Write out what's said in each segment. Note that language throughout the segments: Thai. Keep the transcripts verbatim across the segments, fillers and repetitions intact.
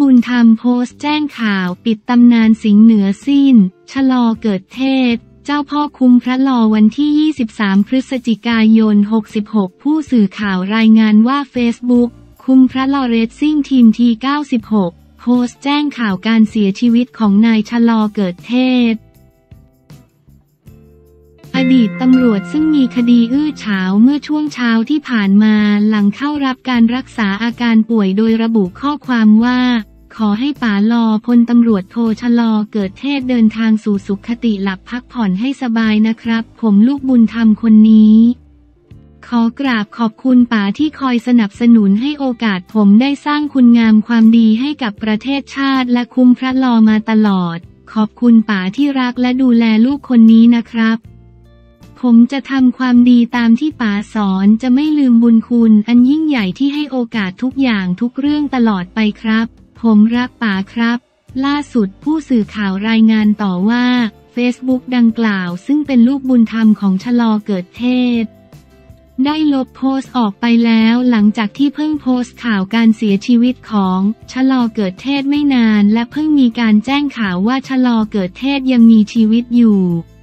บุญธรรมโพสต์แจ้งข่าวปิดตำนานสิงห์เหนือสิ้นชะลอเกิดเทศเจ้าพ่อคุ้มพระลอวันที่ยี่สิบสามพฤศจิกายนหกสิบหกผู้สื่อข่าวรายงานว่าเฟซบุ๊กคุ้มพระลอเรซซิ่งทีมทีเก้าสิบหกโพสต์แจ้งข่าวการเสียชีวิตของนายชะลอเกิดเทศอดีตตำรวจซึ่งมีคดีอื้อฉาวเมื่อช่วงเช้าที่ผ่านมาหลังเข้ารับการรักษาอาการป่วยโดยระบุข้อความว่าขอให้ป๋าลอพลตำรวจโทชะลอเกิดเทศเดินทางสู่สุขติหลับพักผ่อนให้สบายนะครับผมลูกบุญธรรมคนนี้ขอกราบขอบคุณป๋าที่คอยสนับสนุนให้โอกาสผมได้สร้างคุณงามความดีให้กับประเทศชาติและคุ้มพระลอมาตลอดขอบคุณป๋าที่รักและดูแลลูกคนนี้นะครับผมจะทำความดีตามที่ป๋าสอนจะไม่ลืมบุญคุณอันยิ่งใหญ่ที่ให้โอกาสทุกอย่างทุกเรื่องตลอดไปครับผมรักป๋าครับล่าสุดผู้สื่อข่าวรายงานต่อว่าเฟซบุ๊กดังกล่าวซึ่งเป็นลูกบุญธรรมของชะลอเกิดเทศได้ลบโพสต์ออกไปแล้วหลังจากที่เพิ่งโพสต์ข่าวการเสียชีวิตของชะลอเกิดเทศไม่นานและเพิ่งมีการแจ้งข่าวว่าชะลอเกิดเทศยังมีชีวิตอยู่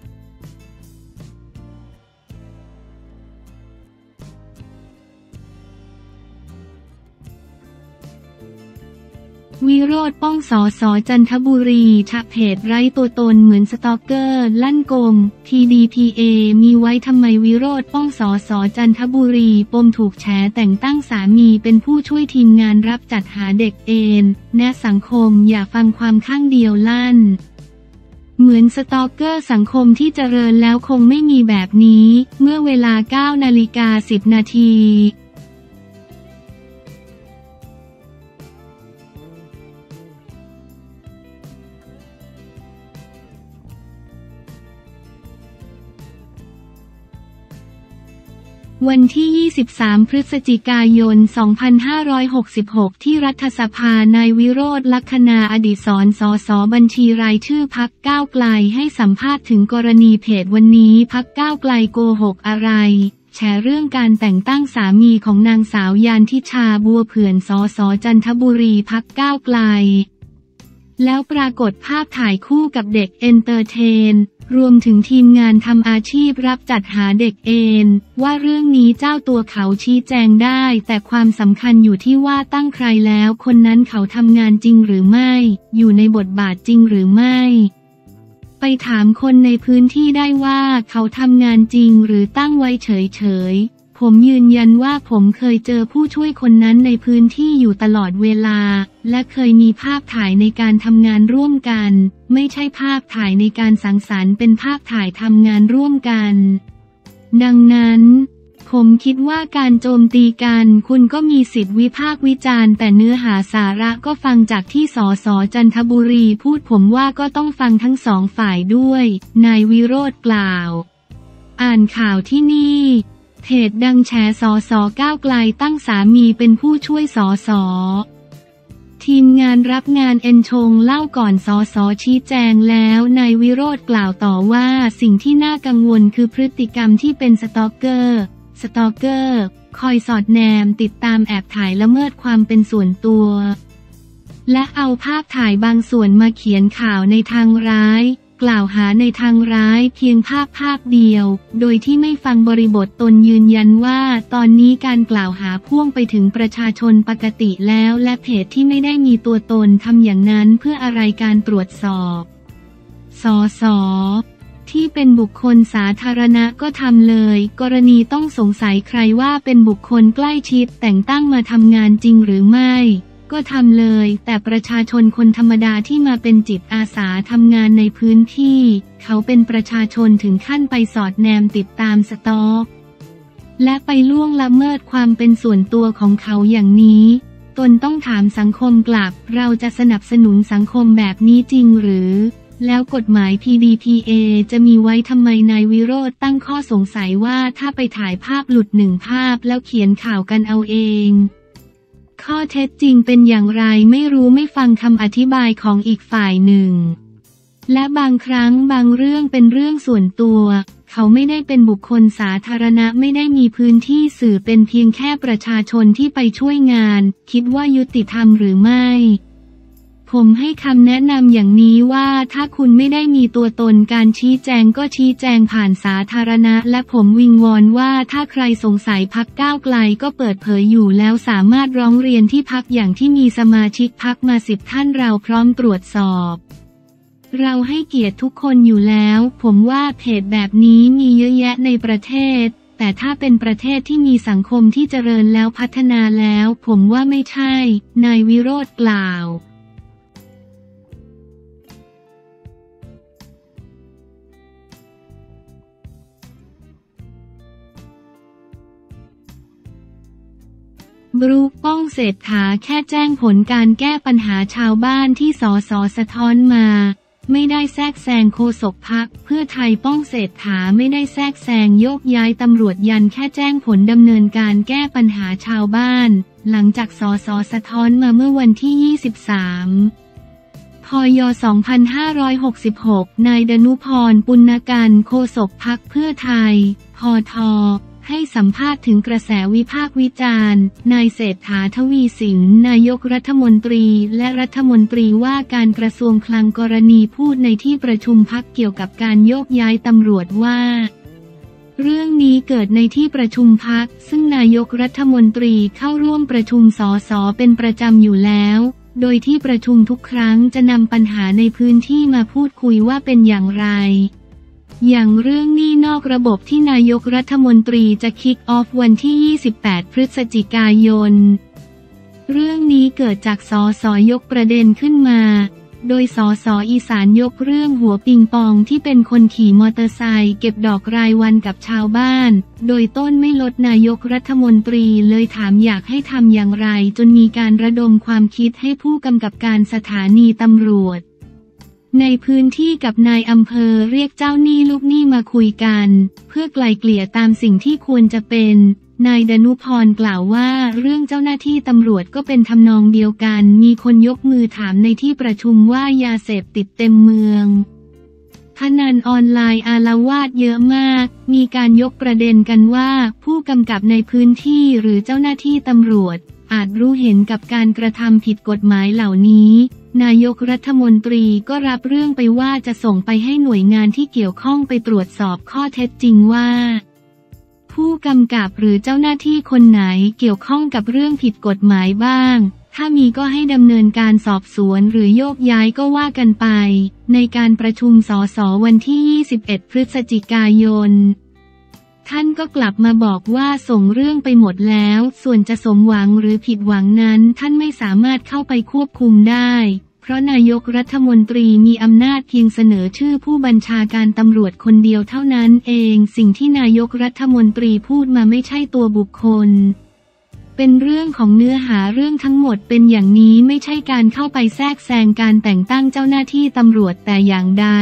วิโรจน์ป้องสสจันทบุรีชะเพจไร้ตัวตนเหมือนสตอกเกอร์ลั่นกง ที ดี พี เอ มีไว้ทำไมวิโรจน์ป้องสสจันทบุรีปมถูกแฉแต่งตั้งสามีเป็นผู้ช่วยทีมงานรับจัดหาเด็กเอนแนะสังคมอย่าฟังความข้างเดียวลั่นเหมือนสตอกเกอร์สังคมที่เจริญแล้วคงไม่มีแบบนี้เมื่อเวลา เก้านาฬิกาสิบนาทีวันที่ ยี่สิบสาม พฤศจิกายน สองพันห้าร้อยหกสิบหก ที่รัฐสภานายวิโรจน์ ลักขณาอดิศร สส บัญชีรายชื่อพรรคก้าวไกลให้สัมภาษณ์ถึงกรณีเพจวันนี้พรรคก้าวไกลโกหกอะไรแฉเรื่องการแต่งตั้งสามีของนางสาวยานทิชาบัวเผื่อนสสจันทบุรีพรรคก้าวไกลแล้วปรากฏภาพถ่ายคู่กับเด็กเอนเตอร์เทนรวมถึงทีมงานทำอาชีพรับจัดหาเด็กเอนว่าเรื่องนี้เจ้าตัวเขาชี้แจงได้แต่ความสำคัญอยู่ที่ว่าตั้งใครแล้วคนนั้นเขาทำงานจริงหรือไม่อยู่ในบทบาทจริงหรือไม่ไปถามคนในพื้นที่ได้ว่าเขาทำงานจริงหรือตั้งไว้เฉยๆผมยืนยันว่าผมเคยเจอผู้ช่วยคนนั้นในพื้นที่อยู่ตลอดเวลาและเคยมีภาพถ่ายในการทำงานร่วมกันไม่ใช่ภาพถ่ายในการสังสรรค์เป็นภาพถ่ายทำงานร่วมกันดังนั้นผมคิดว่าการโจมตีกันคุณก็มีสิทธิวิพากษ์วิจารณ์แต่เนื้อหาสาระก็ฟังจากที่สสจันทบุรีพูดผมว่าก็ต้องฟังทั้งสองฝ่ายด้วยนายวิโรจน์กล่าวอ่านข่าวที่นี่เพจดังแฉสสก้าวไกลตั้งสามีเป็นผู้ช่วยสสทีมงานรับงานเอ็นชงเล่าก่อนสสชี้แจงแล้วนายวิโรจน์กล่าวต่อว่าสิ่งที่น่ากังวลคือพฤติกรรมที่เป็นสตอกเกอร์สตอกเกอร์คอยสอดแนมติดตามแอบถ่ายละเมิดความเป็นส่วนตัวและเอาภาพถ่ายบางส่วนมาเขียนข่าวในทางร้ายกล่าวหาในทางร้ายเพียงภาพภาพเดียวโดยที่ไม่ฟังบริบทตนยืนยันว่าตอนนี้การกล่าวหาพ่วงไปถึงประชาชนปกติแล้วและเพจที่ไม่ได้มีตัวตนทำอย่างนั้นเพื่ออะไรการตรวจสอบสสที่เป็นบุคคลสาธารณะก็ทำเลยกรณีต้องสงสัยใครว่าเป็นบุคคลใกล้ชิดแต่งตั้งมาทำงานจริงหรือไม่ก็ทำเลยแต่ประชาชนคนธรรมดาที่มาเป็นจิตอาสาทำงานในพื้นที่เขาเป็นประชาชนถึงขั้นไปสอดแนมติดตามสต็อกและไปล่วงละเมิดความเป็นส่วนตัวของเขาอย่างนี้ตนต้องถามสังคมกลับเราจะสนับสนุนสังคมแบบนี้จริงหรือแล้วกฎหมาย พี ดี พี เอ จะมีไว้ทำไมนายวิโรจน์ตั้งข้อสงสัยว่าถ้าไปถ่ายภาพหลุดหนึ่งภาพแล้วเขียนข่าวกันเอาเองข้อเท็จจริงเป็นอย่างไรไม่รู้ไม่ฟังคำอธิบายของอีกฝ่ายหนึ่งและบางครั้งบางเรื่องเป็นเรื่องส่วนตัวเขาไม่ได้เป็นบุคคลสาธารณะไม่ได้มีพื้นที่สื่อเป็นเพียงแค่ประชาชนที่ไปช่วยงานคิดว่ายุติธรรมหรือไม่ผมให้คำแนะนำอย่างนี้ว่าถ้าคุณไม่ได้มีตัวตนการชี้แจงก็ชี้แจงผ่านสาธารณะและผมวิงวอนว่าถ้าใครสงสัยพรรคก้าวไกลก็เปิดเผยอยู่แล้วสามารถร้องเรียนที่พรรคอย่างที่มีสมาชิกพรรคมาสิบท่านเราพร้อมตรวจสอบเราให้เกียรติทุกคนอยู่แล้วผมว่าเพจแบบนี้มีเยอะแยะในประเทศแต่ถ้าเป็นประเทศที่มีสังคมที่เจริญแล้วพัฒนาแล้วผมว่าไม่ใช่นายวิโรจน์กล่าวบรูคป้องเศรษฐาแค่แจ้งผลการแก้ปัญหาชาวบ้านที่สสสะท้อนมาไม่ได้แทรกแซงโฆษกพรรคเพื่อไทยป้องเศรษฐาไม่ได้แทรกแซงโยกย้ายตำรวจยันแค่แจ้งผลดำเนินการแก้ปัญหาชาวบ้านหลังจากสสสะท้อนมาเมื่อวันที่ยี่สิบสามพยสองพันห้าร้อยหกสิบหกนายดนุพรปุณกันต์โฆษกพรรคเพื่อไทยพทให้สัมภาษณ์ถึงกระแสวิพากษ์วิจารณ์นายเศรษฐาทวีสินนายกรัฐมนตรีและรัฐมนตรีว่าการกระทรวงคลังกรณีพูดในที่ประชุมพรรคเกี่ยวกับการโยกย้ายตำรวจว่าเรื่องนี้เกิดในที่ประชุมพรรคซึ่งนายกรัฐมนตรีเข้าร่วมประชุมสสเป็นประจำอยู่แล้วโดยที่ประชุมทุกครั้งจะนำปัญหาในพื้นที่มาพูดคุยว่าเป็นอย่างไรอย่างเรื่องหนี้นอกระบบที่นายกรัฐมนตรีจะคิกออฟวันที่ยี่สิบแปดพฤศจิกายนเรื่องนี้เกิดจากสสยกประเด็นขึ้นมาโดยสสอีสานยกเรื่องหัวปิงปองที่เป็นคนขี่มอเตอร์ไซค์เก็บดอกรายวันกับชาวบ้านโดยต้นไม่ลดนายกรัฐมนตรีเลยถามอยากให้ทำอย่างไรจนมีการระดมความคิดให้ผู้กำกับการสถานีตำรวจในพื้นที่กับนายอำเภอเรียกเจ้าหนี้ลูกหนี้มาคุยกันเพื่อไกล่เกลี่ยตามสิ่งที่ควรจะเป็นนายดนุพรกล่าวว่าเรื่องเจ้าหน้าที่ตำรวจก็เป็นทำนองเดียวกันมีคนยกมือถามในที่ประชุมว่ายาเสพติดเต็มเมืองพนันออนไลน์อาละวาดเยอะมากมีการยกประเด็นกันว่าผู้กำกับในพื้นที่หรือเจ้าหน้าที่ตำรวจอาจรู้เห็นกับการกระทำผิดกฎหมายเหล่านี้นายกรัฐมนตรีก็รับเรื่องไปว่าจะส่งไปให้หน่วยงานที่เกี่ยวข้องไปตรวจสอบข้อเท็จจริงว่าผู้กำกับหรือเจ้าหน้าที่คนไหนเกี่ยวข้องกับเรื่องผิดกฎหมายบ้างถ้ามีก็ให้ดำเนินการสอบสวนหรือโยกย้ายก็ว่ากันไปในการประชุมสสวันที่ยี่สิบเอ็ดพฤศจิกายนท่านก็กลับมาบอกว่าส่งเรื่องไปหมดแล้วส่วนจะสมหวังหรือผิดหวังนั้นท่านไม่สามารถเข้าไปควบคุมได้เพราะนายกรัฐมนตรีมีอำนาจเพียงเสนอชื่อผู้บัญชาการตำรวจคนเดียวเท่านั้นเองสิ่งที่นายกรัฐมนตรีพูดมาไม่ใช่ตัวบุคคลเป็นเรื่องของเนื้อหาเรื่องทั้งหมดเป็นอย่างนี้ไม่ใช่การเข้าไปแทรกแซงการแต่งตั้งเจ้าหน้าที่ตำรวจแต่อย่างใด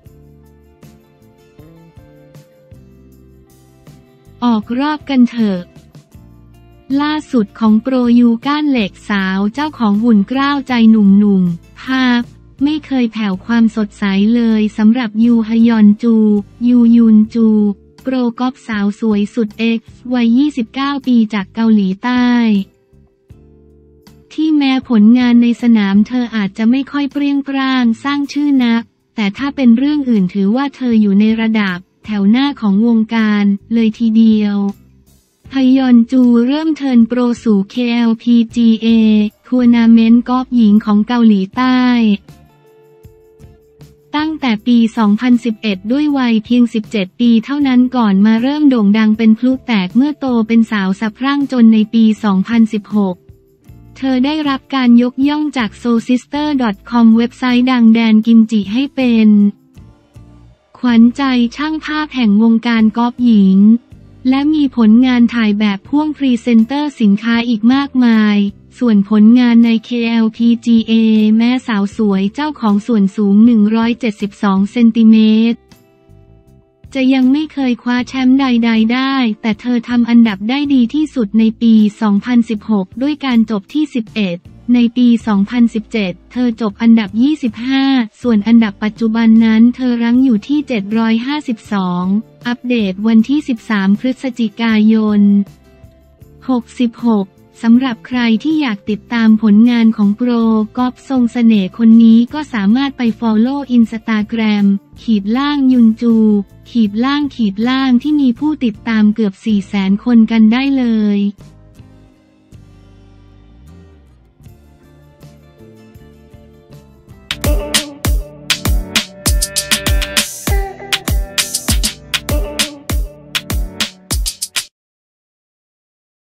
ออกรอบกันเถอะล่าสุดของโปรยูก้านเหล็กสาวเจ้าของหุ่นกล้าวใจหนุ่มๆภาพไม่เคยแผ่วความสดใสเลยสำหรับยูฮยอนจูยูยุนจูโปรกอล์ฟสาวสวยสุดเอ็กซ์วัยยี่สิบเก้าปีจากเกาหลีใต้ที่แม้ผลงานในสนามเธออาจจะไม่ค่อยเปรี้ยงปร้างสร้างชื่อนักแต่ถ้าเป็นเรื่องอื่นถือว่าเธออยู่ในระดับแถวหน้าของวงการเลยทีเดียวฮยอนจูเริ่มเทิร์นโปรสู่ เค แอล พี จี เอ ทัวร์นาเมนต์กอล์ฟหญิงของเกาหลีใต้ตั้งแต่ปี สองพันสิบเอ็ด ด้วยวัยเพียง สิบเจ็ด ปีเท่านั้นก่อนมาเริ่มโด่งดังเป็นพลุแตกเมื่อโตเป็นสาวสะพรั่งจนในปี สองพันสิบหก เธอได้รับการยกย่องจาก โซลซิสเตอร์ ดอท คอม เว็บไซต์ดังแดนกิมจิให้เป็นขวัญใจช่างภาพแห่งวงการกอล์ฟหญิงและมีผลงานถ่ายแบบพ่วงพรีเซนเตอร์สินค้าอีกมากมายส่วนผลงานใน เค แอล พี จี เอ แม้สาวสวยเจ้าของส่วนสูงหนึ่งร้อยเจ็ดสิบสองเซนติเมตรจะยังไม่เคยคว้าแชมป์ใดๆได้แต่เธอทำอันดับได้ดีที่สุดในปี สองพันสิบหก ด้วยการจบที่ สิบเอ็ดในปี สองพันสิบเจ็ด เธอจบอันดับ ยี่สิบห้า ส่วนอันดับปัจจุบันนั้นเธอรั้งอยู่ที่ เจ็ดร้อยห้าสิบสอง อัปเดตวันที่ สิบสาม พฤศจิกายน หกสิบหกสำหรับใครที่อยากติดตามผลงานของโปรกอล์ฟทรงเสน่ห์คนนี้ก็สามารถไปฟอลโล่อินสตาแกรมขีดล่างยุนจูขีดล่างขีดล่างที่มีผู้ติดตามเกือบสี่แสนคนกันได้เลย